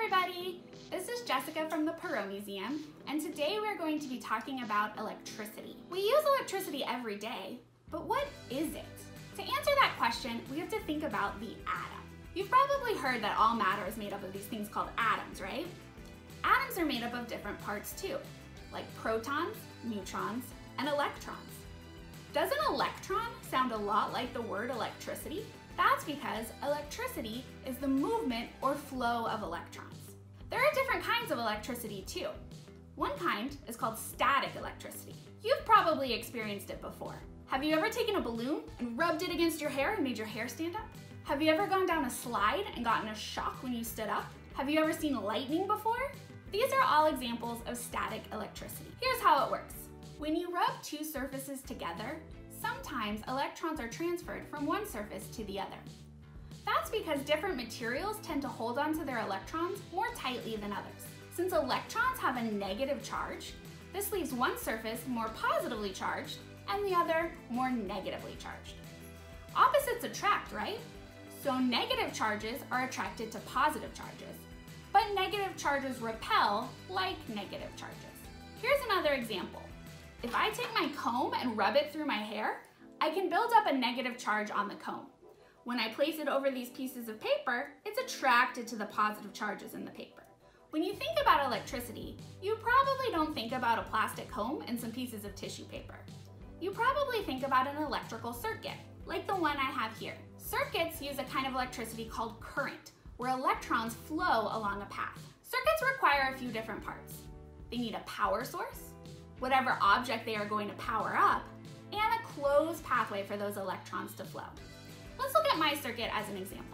everybody! This is Jessica from the Perot Museum, and today we're going to be talking about electricity. We use electricity every day, but what is it? To answer that question, we have to think about the atom. You've probably heard that all matter is made up of these things called atoms, right? Atoms are made up of different parts too, like protons, neutrons, and electrons. Does an electron sound a lot like the word electricity? That's because electricity is the movement or flow of electrons. There are different kinds of electricity too. One kind is called static electricity. You've probably experienced it before. Have you ever taken a balloon and rubbed it against your hair and made your hair stand up? Have you ever gone down a slide and gotten a shock when you stood up? Have you ever seen lightning before? These are all examples of static electricity. Here's how it works. When you rub two surfaces together, sometimes electrons are transferred from one surface to the other. That's because different materials tend to hold onto their electrons more tightly than others. Since electrons have a negative charge, this leaves one surface more positively charged and the other more negatively charged. Opposites attract, right? So negative charges are attracted to positive charges, but negative charges repel like negative charges. Here's another example. If I take my comb and rub it through my hair, I can build up a negative charge on the comb. When I place it over these pieces of paper, it's attracted to the positive charges in the paper. When you think about electricity, you probably don't think about a plastic comb and some pieces of tissue paper. You probably think about an electrical circuit, like the one I have here. Circuits use a kind of electricity called current, where electrons flow along a path. Circuits require a few different parts. They need a power source, whatever object they are going to power up, and a closed pathway for those electrons to flow. Let's look at my circuit as an example.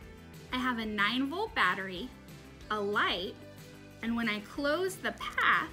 I have a 9-volt battery, a light, and when I close the path,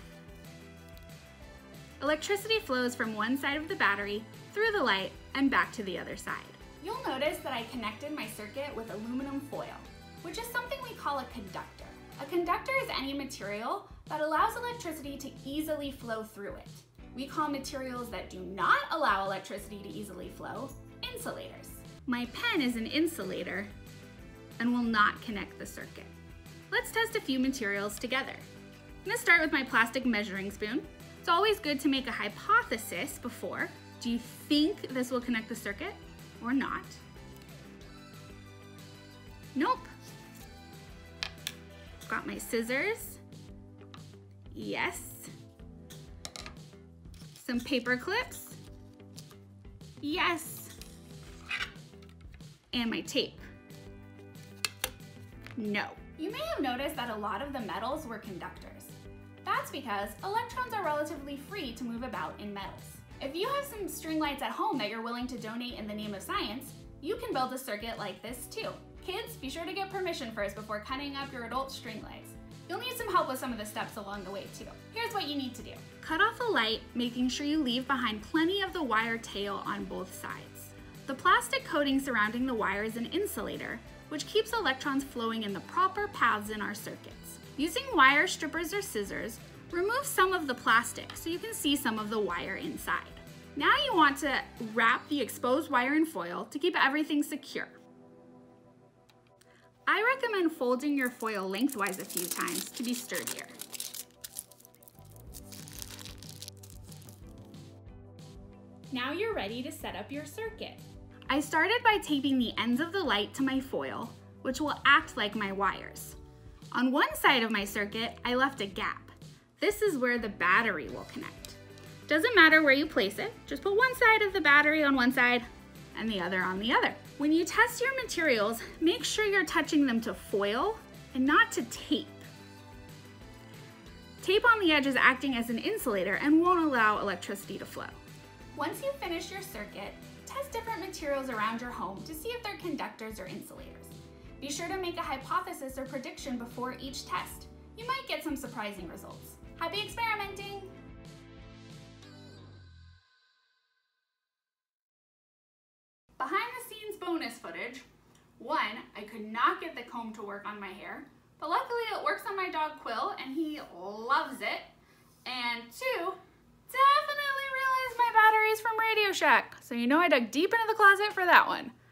electricity flows from one side of the battery through the light and back to the other side. You'll notice that I connected my circuit with aluminum foil, which is something we call a conductor. A conductor is any material that allows electricity to easily flow through it. We call materials that do not allow electricity to easily flow insulators. My pen is an insulator and will not connect the circuit. Let's test a few materials together. I'm going to start with my plastic measuring spoon. It's always good to make a hypothesis before. Do you think this will connect the circuit or not? Nope. Got my scissors. Yes. Some paper clips. Yes. And my tape. No. You may have noticed that a lot of the metals were conductors. That's because electrons are relatively free to move about in metals. If you have some string lights at home that you're willing to donate in the name of science, you can build a circuit like this too. Kids, be sure to get permission first before cutting up your adult string lights. You'll need some help with some of the steps along the way too. Here's what you need to do. Cut off a light, making sure you leave behind plenty of the wire tail on both sides. The plastic coating surrounding the wire is an insulator, which keeps electrons flowing in the proper paths in our circuits. Using wire strippers or scissors, remove some of the plastic so you can see some of the wire inside. Now you want to wrap the exposed wire in foil to keep everything secure. I recommend folding your foil lengthwise a few times to be sturdier. Now you're ready to set up your circuit. I started by taping the ends of the light to my foil, which will act like my wires. On one side of my circuit, I left a gap. This is where the battery will connect. Doesn't matter where you place it, just put one side of the battery on one side and the other on the other. When you test your materials, make sure you're touching them to foil and not to tape. Tape on the edge is acting as an insulator and won't allow electricity to flow. Once you've finished your circuit, test different materials around your home to see if they're conductors or insulators. Be sure to make a hypothesis or prediction before each test. You might get some surprising results. Happy experimenting! Behind the scenes bonus footage. 1, I could not get the comb to work on my hair, but luckily it works on my dog Quill and he loves it. And 2, definitely realized my batteries from Radio Shack. So you know I dug deep into the closet for that one.